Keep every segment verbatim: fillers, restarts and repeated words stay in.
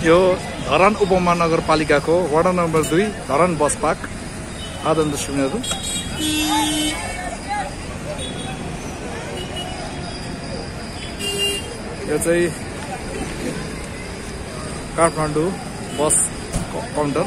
यो धरान उपमहानगरपालिकाको वडा नम्बर दुई धरान बस पार्क आदन दर्शकहरू यो चाहिँ काठमाडौँ बस काउन्टर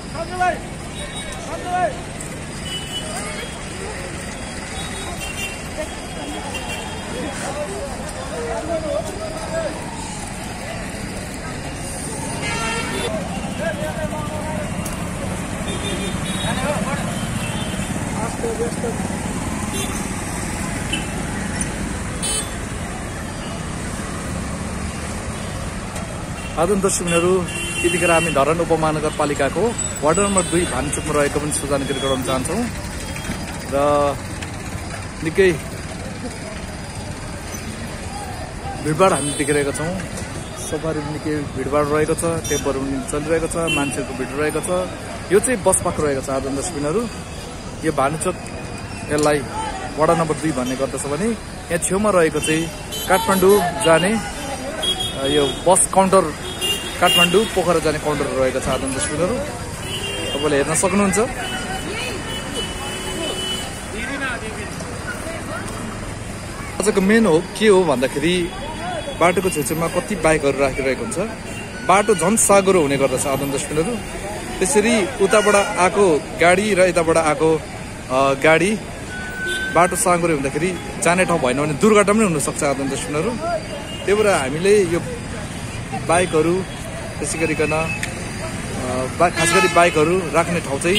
आदन दर्शकहरू यतिखेर हामी धरान उपमहानगरपालिकाको वार्ड नम्बर दुई भान्चुकमा रहेको पनि जानकारी गराउन चाहन्छौँ र निकै भिडभाड हामी देखिरहेका छौँ। सफारी निकै भिडभाड रहेको छ, टेम्पोहरू पनि चलिरहेको छ, मान्छेहरूको भिड रहेको छ। यो चाहिँ बस पार्क रहेको छ आदन दर्शकहरू। यो भान्चुक यसलाई वडा नम्बर दुई भन्ने गर्दछ भने यहाँ छेउमा रहेको चाहिँ काठमाडौँ जाने यो बस काउन्टर काठमाडौँ पोखरा जाने काउन्टर रहेको छ आदन दर्शकहरू। तपाईँले हेर्न सक्नुहुन्छ। आजको मेन हो के हो भन्दाखेरि बाटोको छेउछेउमा कति बाइकहरू राखिरहेको हुन्छ। बाटो झन् साँघुरो हुने गर्दछ आदन दर्शकहरू। त्यसरी उताबाट आएको गाडी र यताबाट आएको गाडी बाटो साँघुरो हुँदाखेरि जाने ठाउँ भएन भने दुर्घटना पनि हुनसक्छ आदन दर्शकहरू। त्यही भएर हामीले यो बाइकहरू त्यसै गरिकन बा खास गरी बाइकहरू राख्ने ठाउँ चाहिँ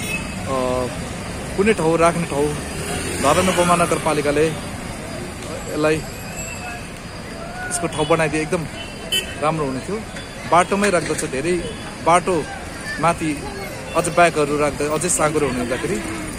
कुनै ठाउँ राख्ने ठाउँ धरान उपमहानगरपालिकाले यसलाई यसको ठाउँ बनाइदिए एकदम राम्रो हुने थियो। बाटोमै राख्दछ, धेरै बाटो माथि अझ बाइकहरू राख्दा अझै साँघुरो हुने हुँदाखेरि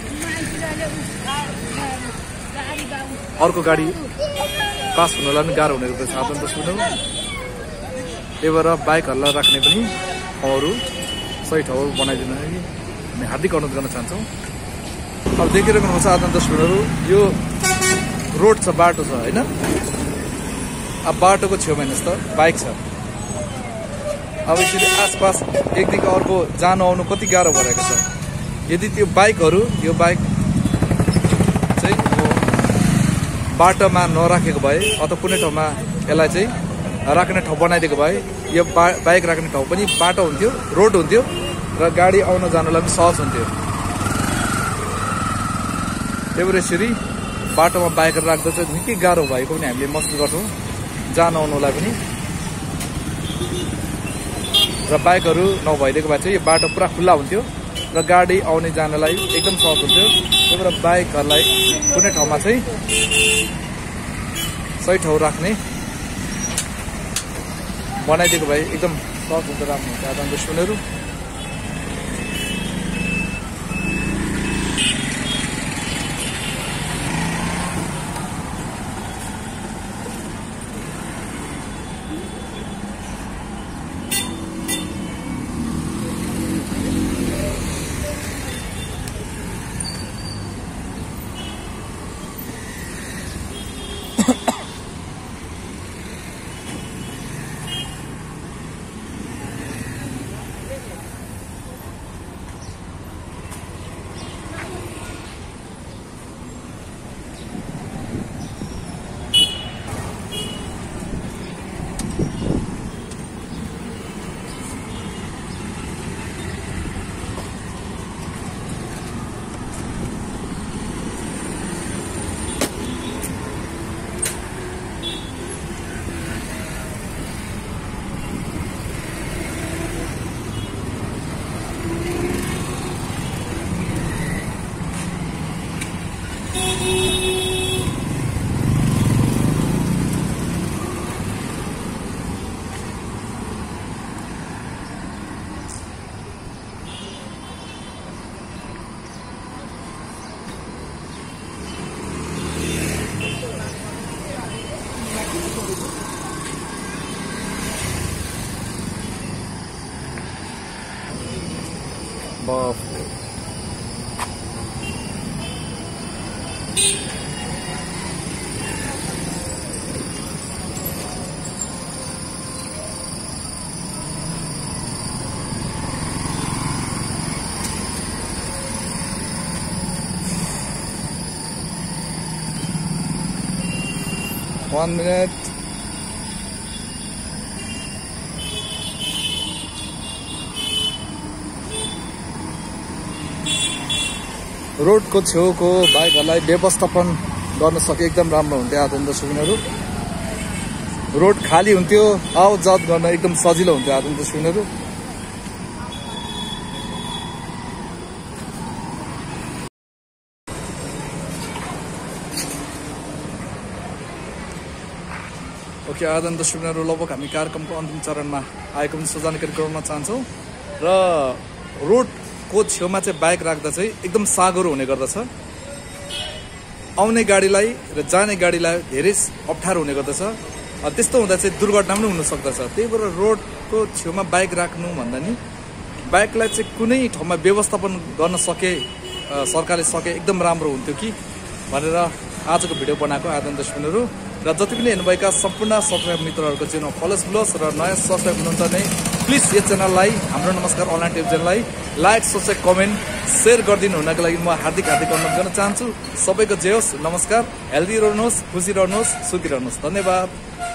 अर्को गाडी पास हुनलाई पनि गाह्रो हुने गर्दछ आदन दर्शकहरू। त्यही भएर बाइकहरूलाई राख्ने पनि ठाउँहरू सही ठाउँहरू बनाइदिनु लागि हामी हार्दिक अनुरोध गर्न चाहन्छौँ। अब देखिरहेको हुन्छ आदन दर्शकहरू, यो रोड छ, बाटो छ होइन। अब बाटोको छेउमा हेर्नुहोस् त बाइक छ। अब यसरी आसपास एकदेखि अर्को जानु आउनु कति गाह्रो भइरहेको छ। यदि त्यो बाइकहरू यो बाइक चाहिँ बाटोमा नराखेको भए अथवा कुनै ठाउँमा यसलाई चाहिँ राख्ने ठाउँ बनाइदिएको भए यो बा बाइक राख्ने ठाउँ पनि बाटो हुन्थ्यो, रोड हुन्थ्यो र गाडी आउन जानुलाई पनि सहज हुन्थ्यो। त्यही भएर यसरी बाटोमा बाइकहरू राख्दा चाहिँ निकै गाह्रो भएको पनि हामीले महसुस गर्छौँ जानु आउनुलाई पनि। र बाइकहरू नभइदिएको भए चाहिँ यो बाटो पुरा खुल्ला हुन्थ्यो र गाडी आउने जानलाई एकदम सहज हुन्थ्यो। त्यही भएर बाइकहरूलाई कुनै ठाउँमा चाहिँ सही ठाउँ राख्ने बनाइदिएको भए एकदम सहज हुन्छ, राम्रो हुन्छ आदन दर्शकहरू। Buff. वान मिनट रोडको छेउको बाइकहरूलाई व्यवस्थापन गर्न सके एकदम राम्रो हुन्थ्यो आदरणीय दर्शकबिनहरू। रोड खाली हुन्थ्यो, आवत जावत गर्न एकदम सजिलो हुन्थ्यो आदरणीय दर्शकबिनहरू। ओके आदरणीय दर्शकबिनहरू, लगभग हामी कार्यक्रमको अन्तिम चरणमा आएको पनि जानकारी गराउन चाहन्छौँ र रोडको छेउमा चाहिँ बाइक राख्दा चाहिँ एकदम साँघुरो हुने गर्दछ। आउने गाडीलाई र जाने गाडीलाई धेरै अप्ठ्यारो हुने गर्दछ। त्यस्तो हुँदा चाहिँ दुर्घटना पनि हुन सक्दछ। त्यही भएर रोडको छेउमा बाइक राख्नु भन्दा नि बाइकलाई चाहिँ कुनै ठाउँमा व्यवस्थापन गर्न सके सरकारले सके एकदम राम्रो हुन्थ्यो कि भनेर आजको भिडियो बनाएको आदरणीय दर्शकबिनहरू। र जति पनि हेर्नुभएका सम्पूर्ण सब्सक्राइब मित्रहरूको च्यानल फलोस प्लस र नयाँ सब्सक्राइब हुनुहुन्छ भने प्लिज यस च्यानललाई हाम्रो नमस्कार अनलाइन टिभी च्यानललाई लाइक सब्सक्राइब कमेन्ट सेयर गरिदिनु हुनको लागि म हार्दिक हार्दिक अनुरोध गर्न चाहन्छु। सबैको जय होस्, नमस्कार, हेल्दी रहनुहोस्, खुसी रहनुहोस्, सुखी रहनुहोस्। धन्यवाद।